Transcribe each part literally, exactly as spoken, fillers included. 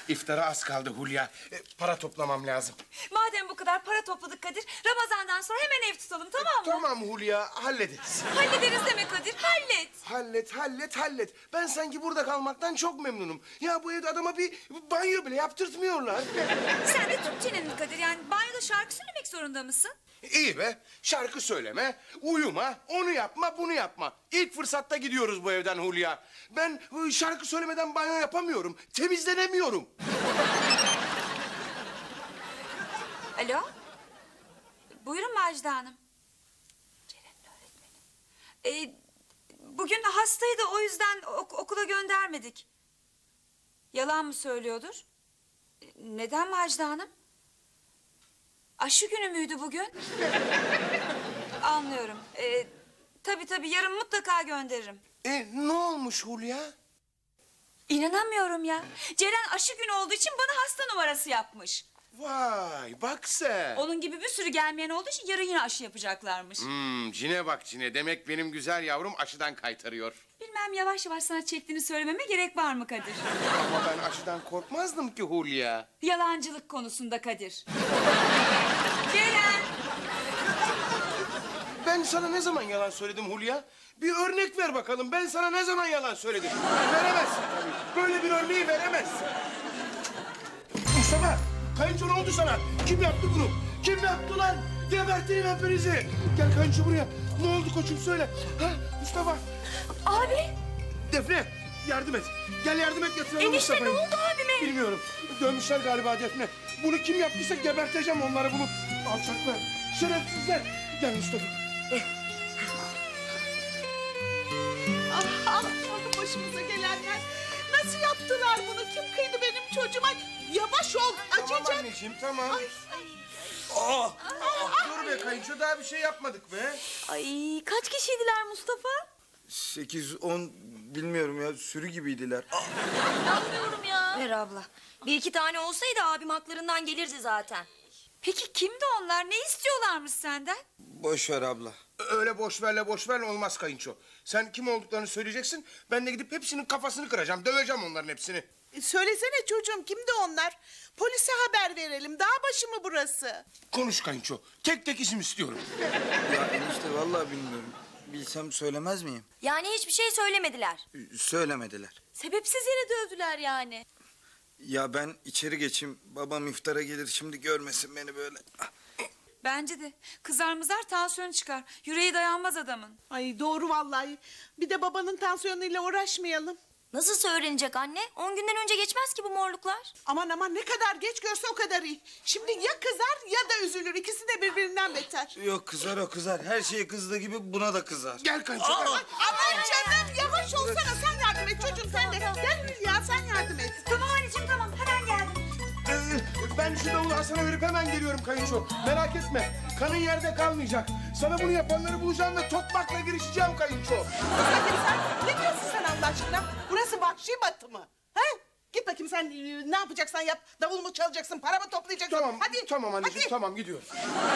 İftara az kaldı Hulya. E, para toplamam lazım. Madem bu kadar para topladık Kadir, Ramazan'dan sonra hemen ev tutalım, tamam mı? Tamam Hulya, hallederiz. Hallederiz deme Kadir, hallet. Hallet, hallet, hallet. Ben sanki burada kalmaktan çok memnunum. Ya bu evde adama bir banyo bile yaptırtmıyorlar. Sen de Türkçenin mi Kadir? Yani banyoda şarkı söylemek zorunda mısın? İyi be, şarkı söyleme, uyuma, onu yapma, bunu yapma. İlk fırsatta gidiyoruz bu evden Hulya. Ben ıı, şarkı söylemeden banyo yapamıyorum, temizlenemiyorum. Alo? Buyurun Macide Hanım. Ceren'in öğretmeni. Ee, bugün hastaydı, o yüzden ok okula göndermedik. Yalan mı söylüyordur? Ee, neden Macide Hanım? Aşı günü müydü bugün? Anlıyorum. Ee, tabii tabii, yarın mutlaka gönderirim. E ne olmuş Hulya? İnanamıyorum ya. Ceren aşı günü olduğu için bana hasta numarası yapmış. Vay bak sen. Onun gibi bir sürü gelmeyen olduğu için yarın yine aşı yapacaklarmış. Hmm, cine bak cine. Demek benim güzel yavrum aşıdan kaytarıyor. Bilmem yavaş yavaş sana çektiğini söylememe gerek var mı Kadir? Ama ben aşıdan korkmazdım ki Hulya. Yalancılık konusunda Kadir. Ceren! Ben sana ne zaman yalan söyledim Hulya? Bir örnek ver bakalım. Ben sana ne zaman yalan söyledim? Veremezsin tabii. Böyle bir örneği veremezsin. Mustafa, kayınço ne oldu sana? Kim yaptı bunu? Kim yaptı lan? Geberteyim hepinizi. Gel kayınço buraya. Ne oldu koçum söyle. Ha Mustafa. Abi! Defne yardım et. Gel yardım et yatıralım Enişte Mustafa'yı. ne oldu abime? Bilmiyorum. Dövmüşler galiba Defne. Bunu kim yaptıysa geberteceğim onları bunu. Alçaklar, şerefsizler. Gel Mustafa. Ah, ah, ah, başımıza gelenler. Nasıl yaptılar bunu? Kim kıydı benim çocuğuma? Yavaş ol, Tamam acıyacak. anneciğim tamam. Ay, ay. Oh, oh, dur be kayınço daha bir şey yapmadık be. Ay kaç kişiydiler Mustafa? Sekiz, on bilmiyorum ya sürü gibiydiler. İnanmıyorum ya. Ver abla. Bir iki tane olsaydı abim haklarından gelirdi zaten. Peki kimdi onlar? Ne istiyorlarmış senden? Boş ver abla. Öyle boş verle boş verle olmaz kayınço. Sen kim olduklarını söyleyeceksin. Ben de gidip hepsinin kafasını kıracağım. Döveceğim onların hepsini. E, Söylesene çocuğum, kimdi onlar? Polise haber verelim. Dağ başı mı burası? Konuş kayınço. Tek tek isim istiyorum. Ya enişte vallahi bilmiyorum. Bilsem söylemez miyim? Yani hiçbir şey söylemediler. Söylemediler. Sebepsiz yere dövdüler yani. Ya ben içeri geçeyim. Babam iftara gelir şimdi görmesin beni böyle. Bence de. Kızar mızar tansiyon çıkar. Yüreği dayanmaz adamın. Ay doğru vallahi. Bir de babanın tansiyonuyla uğraşmayalım. Nasıl öğrenecek anne? On günden önce geçmez ki bu morluklar. Aman aman, ne kadar geç görse o kadar iyi. Şimdi ya kızar ya da üzülür. İkisi de birbirinden beter. Yok kızar o kızar. Her şeye kızdığı gibi buna da kızar. Gel kayınço. gel. Aman canım, yavaş olsana, sen yardım et çocuğum sen de. Gel Hülya, sen yardım et. Tamam anneciğim tamam, hemen geldim. Ee, ben şu davulu Hasan'a verip hemen geliyorum kayınço. Merak etme. Kanın yerde kalmayacak. Sana bunu yapanları bulacağım ve tokmakla girişeceğim kayınço. Bakayım sen, ne diyorsun sen Allah aşkına? Burası vahşi batı mı? He? Git bakayım sen, e, ne yapacaksan yap. Davul mu çalacaksın, para mı toplayacaksın? Tamam, Hadi. tamam anneciğim, hadi. tamam gidiyoruz.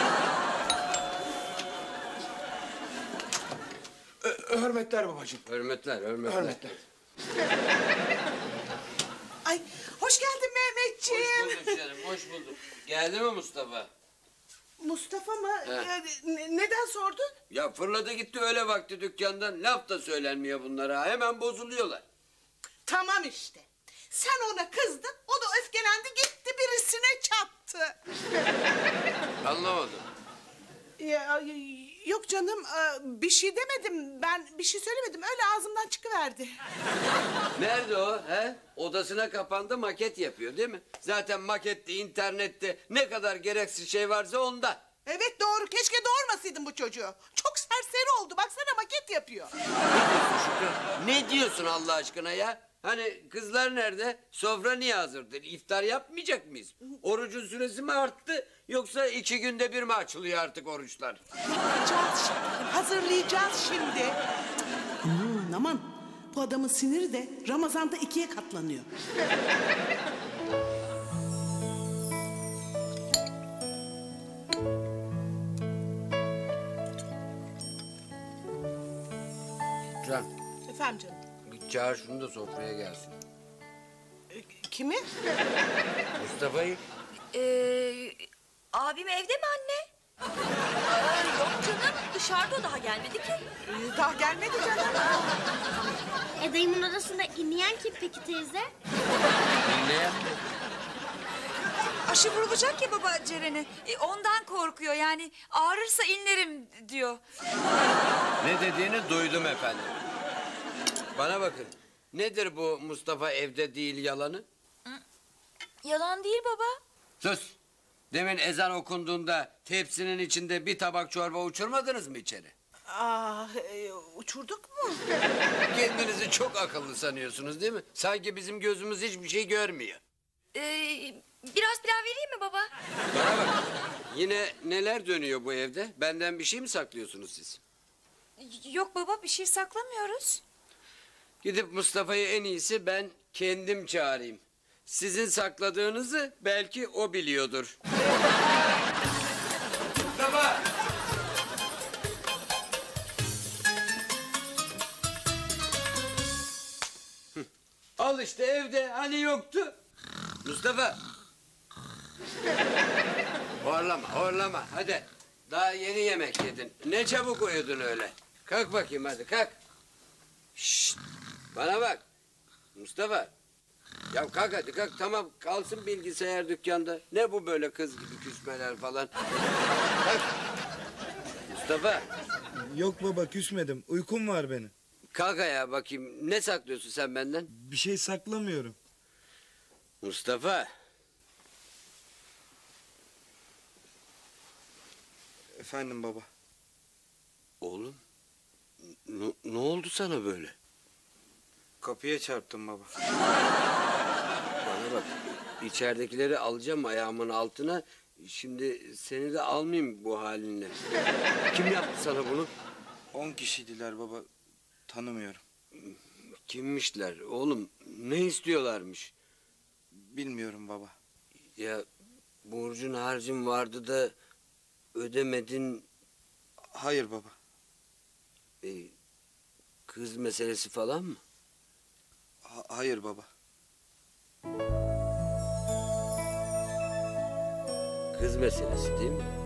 Ö- hürmetler babacığım. Hürmetler, hürmetler. Hürmetler. Ay, hoş geldin Mehmetciğim. Hoş bulduk canım, hoş bulduk. Geldi mi Mustafa? Mustafa mı? He. Ee, ne- neden sordun? Ya fırladı gitti öyle vakti dükkandan. Laf da söylenmiyor bunlara. Hemen bozuluyorlar. Tamam işte. Sen ona kızdın, o da öfkelendi, gitti birisine çattı. Anlamadım. Ya, yok canım, e, bir şey demedim. Ben bir şey söylemedim, öyle ağzımdan çıkıverdi. Nerede o? He? Odasına kapandı, maket yapıyor değil mi? Zaten makette, internette ne kadar gereksiz şey varsa onda. Evet doğru, keşke doğurmasaydın bu çocuğu. Çok serseri oldu, baksana maket yapıyor. Ne diyorsun Allah aşkına ya? Hani kızlar nerede? Sofra niye hazırdır? İftar yapmayacak mıyız? Orucun süresi mi arttı? Yoksa iki günde bir mi açılıyor artık oruçlar? Yapacağız şimdi, hazırlayacağız şimdi. Aman aman, bu adamın siniri de Ramazan'da ikiye katlanıyor. Can, Efendim canım. git çağır şunu da sofraya gelsin. e, Kimi? Mustafa'yı. Ee, abim evde mi anne? Aa, yok canım dışarıda o daha gelmedi ki. Ee, daha gelmedi canım. E dayımın odasında inleyen kim peki teyze? Dinleyen mi? Aşı vurulacak ya baba Ceren'e. E, ondan korkuyor yani. Ağrırsa inlerim diyor. Ne dediğini duydum efendim. Bana bakın. Nedir bu Mustafa evde değil yalanı? Yalan değil baba. Sus. Demin ezan okunduğunda tepsinin içinde bir tabak çorba uçurmadınız mı içeri? Aa, e, uçurduk mu? Kendinizi çok akıllı sanıyorsunuz değil mi? Sanki bizim gözümüz hiçbir şey görmüyor. Ee, biraz pilav vereyim mi baba? Bana bak. Yine neler dönüyor bu evde? Benden bir şey mi saklıyorsunuz siz? Yok baba bir şey saklamıyoruz. Gidip Mustafa'yı en iyisi ben kendim çağırayım. Sizin sakladığınızı belki o biliyordur. Mustafa! Hı. Al işte evde hani yoktu. Mustafa! Horlama, horlama hadi. Daha yeni yemek yedin. Ne çabuk uyudun öyle. Kalk bakayım hadi kalk. Şşt! Bana bak. Mustafa. Ya kalk hadi kalk tamam kalsın bilgisayar dükkanda. Ne bu böyle kız gibi küsmeler falan. Kalk. Mustafa Yok baba küsmedim. Uykum var benim. kalk ayağa bakayım. Ne saklıyorsun sen benden? Bir şey saklamıyorum. Mustafa. Efendim baba. Oğlum. n- Ne oldu sana böyle? Kapıya çarptım baba. Bana bak. İçeridekileri alacağım ayağımın altına. Şimdi seni de almayayım bu halinle. Kim yaptı sana bunu? On kişiydiler baba. Tanımıyorum. Kimmişler oğlum? Ne istiyorlarmış? Bilmiyorum baba. Ya borcun harcın vardı da ödemedin. Hayır baba. E, kız meselesi falan mı? Ha- hayır baba. Kız meselesi değil mi?